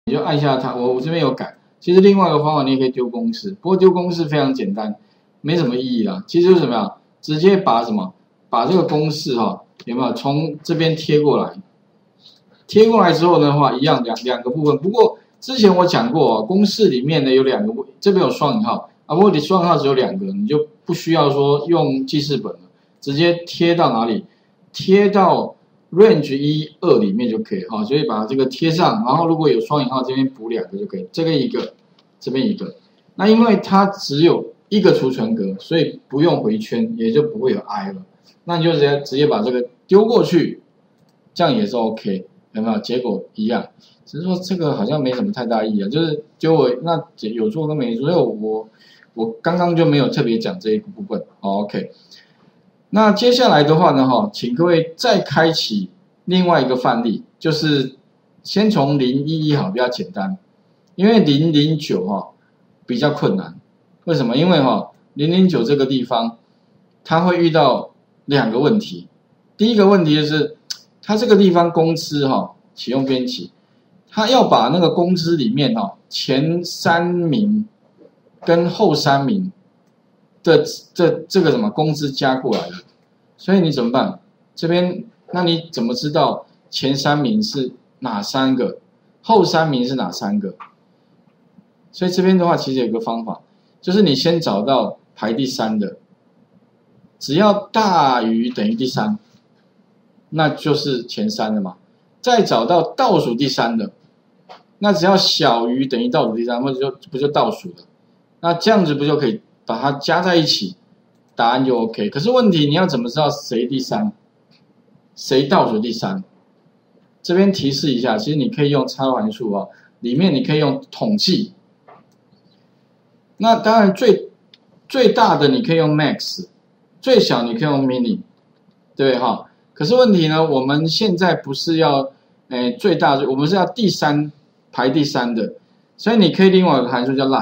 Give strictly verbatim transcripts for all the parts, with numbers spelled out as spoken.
你就按下它。我我这边有改，其实另外一个方法你也可以丢公式，不过丢公式非常简单，没什么意义啦。其实就是什么呀？直接把什么把这个公式哈、哦、有没有从这边贴过来？贴过来之后的话，一样两两个部分。不过之前我讲过哦，公式里面呢有两个，这边有双引号啊，不过你双引号只有两个，你就不需要说用记事本了，直接贴到哪里？贴到 range 一二里面就可以哈，所以把这个贴上，然后如果有双引号这边补两个就可以，这个一个，这边一个。那因为它只有一个储存格，所以不用回圈，也就不会有 I 了。那你就直接直接把这个丢过去，这样也是 OK， 有没有？结果一样，只是说这个好像没什么太大意义啊，就是丢我那有做跟没做，所以我我刚刚就没有特别讲这一个部分。好 OK。那接下来的话呢，哈，请各位再开启另外一个范例，就是先从零一一好，比较简单，因为零零九哈比较困难。为什么？因为哈零零九这个地方，它会遇到两个问题。第一个问题就是，它这个地方工资哈启用编辑，它要把那个工资里面哈前三名跟后三名的这这个什么工资加过来的，所以你怎么办？这边那你怎么知道前三名是哪三个，后三名是哪三个？所以这边的话，其实有一个方法，就是你先找到排第三的，只要大于等于第三，那就是前三的嘛。再找到倒数第三的，那只要小于等于倒数第三，那就不就倒数了？那这样子不就可以把它加在一起，答案就 OK。可是问题你要怎么知道谁第三，谁倒数第三？这边提示一下，其实你可以用插入函数啊，里面你可以用统计。那当然最最大的你可以用 max， 最小你可以用 mini， 对哈。可是问题呢，我们现在不是要诶最大，我们是要第三排第三的，所以你可以另外一个函数叫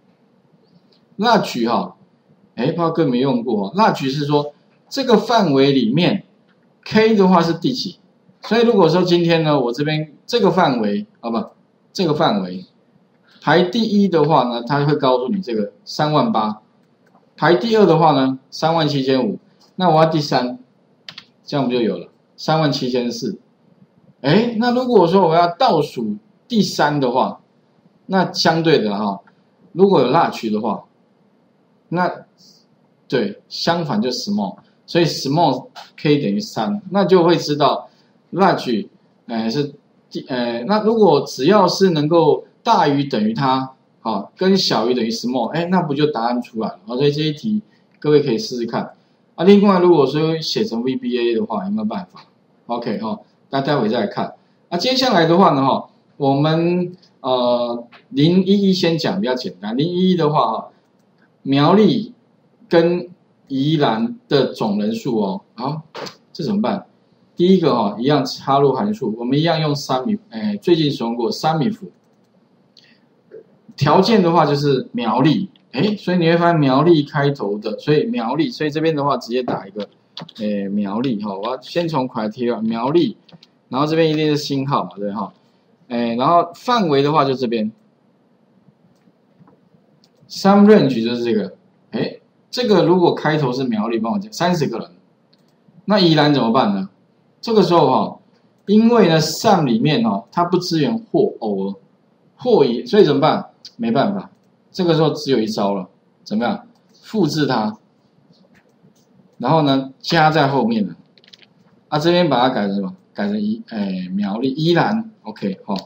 large。large 哈，哎，不知道各位没用过 large 是说这个范围里面 k 的话是第几，所以如果说今天呢，我这边这个范围啊不，这个范围排第一的话呢，它会告诉你这个三万八，排第二的话呢三万七千五，那我要第三，这样不就有了三万七千四？哎，那如果说我要倒数第三的话，那相对的哈，如果有 large 的话。那对，相反就 small， 所以 small k 等于三，那就会知道 large 呃是第呃，那如果只要是能够大于等于它，好，跟小于等于 small， 哎，那不就答案出来了？好，所以这一题各位可以试试看。啊，另外如果说写成 V B A 的话，有没有办法 ？OK 哈，那待会再来看。那接下来的话呢，哈，我们呃零一一先讲比较简单，零一一的话哈。苗栗跟宜兰的总人数哦，好，这怎么办？第一个哈、哦，一样插入函数，我们一样用三米，哎，最近使用过三米符。条件的话就是苗栗，哎，所以你会发现苗栗开头的，所以苗栗，所以这边的话直接打一个，哎，苗栗哈、哦，我要先从 criteria 苗栗，然后这边一定是星号嘛，对哈，哎，然后范围的话就这边。Sum range 就是这个，哎，这个如果开头是苗栗，帮我讲三十个人，那宜兰怎么办呢？这个时候哈、哦，因为呢 sum 里面哈、哦，它不支援或偶尔或以，所以怎么办？没办法，这个时候只有一招了，怎么样？复制它，然后呢加在后面了，啊这边把它改成什么？改成宜，哎苗栗宜兰 ，OK 好、哦，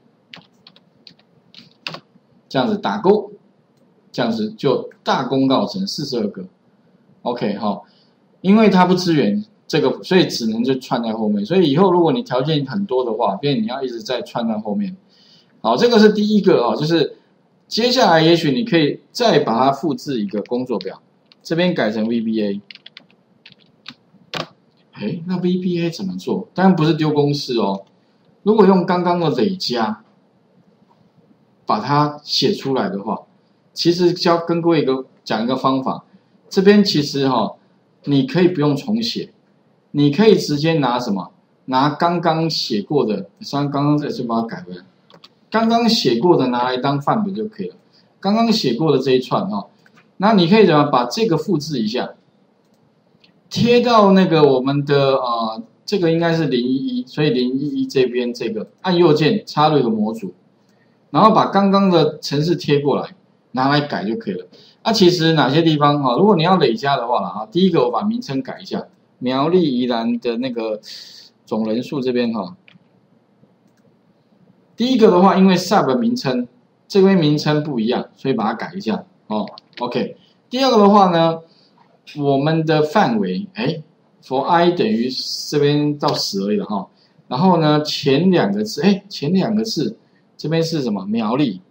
这样子打勾。这样子就大功告成四十二个 ，OK 哈，因为它不支援这个，所以只能就串在后面。所以以后如果你条件很多的话，变你要一直在串在后面。好，这个是第一个啊，就是接下来也许你可以再把它复制一个工作表，这边改成 V B A。哎，那 V B A 怎么做？当然不是丢公式哦。如果用刚刚的累加把它写出来的话。其实教跟各位一个讲一个方法，这边其实哈、哦，你可以不用重写，你可以直接拿什么？拿刚刚写过的，像刚刚再去把它改回来， 刚刚写过的拿来当范本就可以了。刚刚写过的这一串哦，那你可以怎么把这个复制一下，贴到那个我们的呃，这个应该是零一一，所以零一一这边这个按右键插入一个模组，然后把刚刚的程式贴过来，拿来改就可以了。那、啊、其实哪些地方哈、哦，如果你要累加的话了哈，第一个我把名称改一下，苗栗宜兰的那个总人数这边哈、哦。第一个的话，因为 sub 名称这边名称不一样，所以把它改一下哦。OK。第二个的话呢，我们的范围哎 ，for i 等于这边到十而已了哈、哦。然后呢，前两个字哎，前两个字这边是什么？苗栗。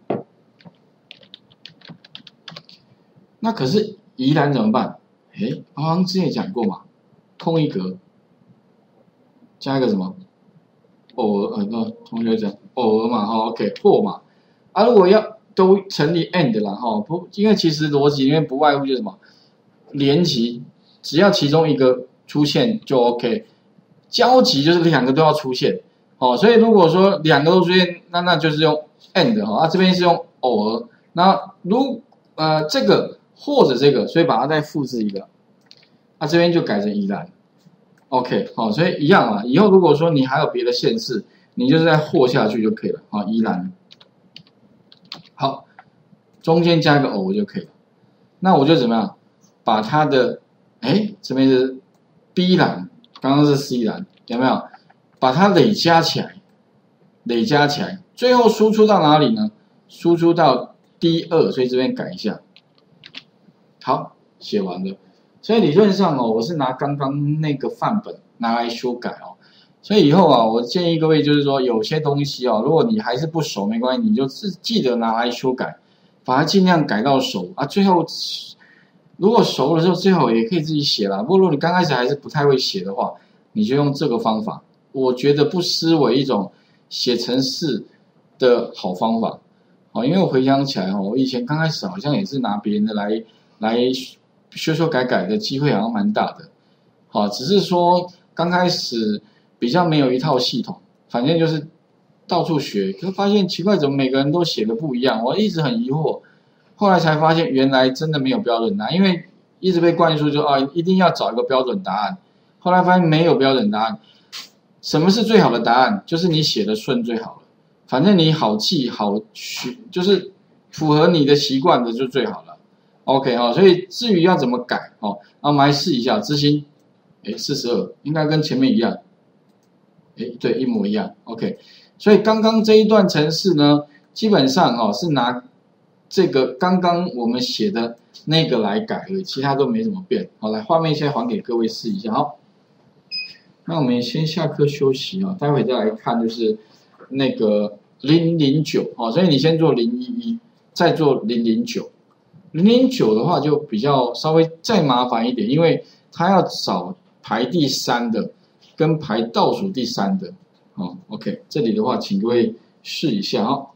那可是宜兰怎么办？哎，我好像之前讲过嘛，空一格，加一个什么？偶尔，呃，那同学讲偶尔嘛，哈 ，OK， 或嘛，啊，如果要都成立 and 啦，哈，不，因为其实逻辑里面不外乎就是什么，连级，只要其中一个出现就 OK， 交集就是两个都要出现，哦，所以如果说两个都出现，那那就是用 and 哈，啊，这边是用偶尔，那如呃这个或者这个，所以把它再复制一个，啊，这边就改成宜兰。OK， 好，所以一样啊。以后如果说你还有别的县市，你就是再或下去就可以了啊。宜兰，好，中间加个偶就可以了。那我就怎么样？把它的，哎，这边是 B 栏，刚刚是 C 栏，有没有？把它累加起来，累加起来，最后输出到哪里呢？输出到 D 二，所以这边改一下。好，写完了。所以理论上哦，我是拿刚刚那个范本拿来修改哦。所以以后啊，我建议各位就是说，有些东西哦，如果你还是不熟，没关系，你就自记得拿来修改，把它尽量改到熟啊。最后如果熟了之后，最后也可以自己写啦。不过如果你刚开始还是不太会写的话，你就用这个方法，我觉得不失为一种写程式的好方法。哦，因为我回想起来哦，我以前刚开始好像也是拿别人的来来。修修改改的机会好像蛮大的，好，只是说刚开始比较没有一套系统，反正就是到处学，可是发现奇怪，怎么每个人都写的不一样，我一直很疑惑，后来才发现原来真的没有标准答案，因为一直被灌输就啊一定要找一个标准答案，后来发现没有标准答案，什么是最好的答案？就是你写的顺最好了，反正你好记好学，就是符合你的习惯的就最好了。OK 哦，所以至于要怎么改哦，那我们来试一下执行，哎，四十二应该跟前面一样，哎，对，一模一样。OK， 所以刚刚这一段程式呢，基本上哦是拿这个刚刚我们写的那个来改而已，其他都没怎么变。好，来画面先还给各位试一下。好，那我们先下课休息啊、哦，待会再来看就是那个零零九哦，所以你先做零一一，再做零零九。零零九的话就比较稍微再麻烦一点，因为它要找排第三的跟排倒数第三的。哦 ，OK， 这里的话请各位试一下哦。